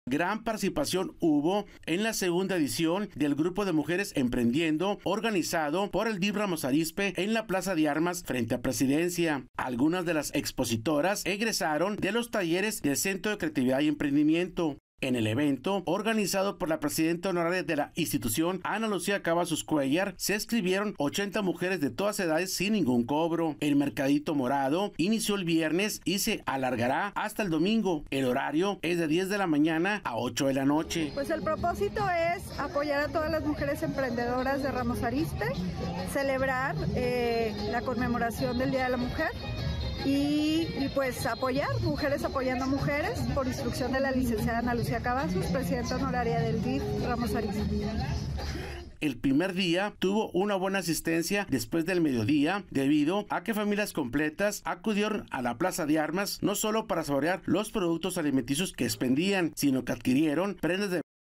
Gran participación hubo en la segunda edición del Grupo de Mujeres Emprendiendo, organizado por el DIF Ramos Arizpe en la Plaza de Armas frente a Presidencia. Algunas de las expositoras egresaron de los talleres del Centro de Creatividad y Emprendimiento. En el evento, organizado por la presidenta honoraria de la institución, Ana Lucía Cavazos Cuellar, se inscribieron 80 mujeres de todas edades sin ningún cobro. El Mercadito Morado inició el viernes y se alargará hasta el domingo. El horario es de 10 de la mañana a 8 de la noche. Pues el propósito es apoyar a todas las mujeres emprendedoras de Ramos Arizpe, celebrar la conmemoración del Día de la Mujer. Y pues apoyar, mujeres apoyando a mujeres, por instrucción de la licenciada Ana Lucía Cavazos, presidenta honoraria del DIF Ramos Arizpe. El primer día tuvo una buena asistencia después del mediodía, debido a que familias completas acudieron a la Plaza de Armas no solo para saborear los productos alimenticios que expendían, sino que adquirieron prendas de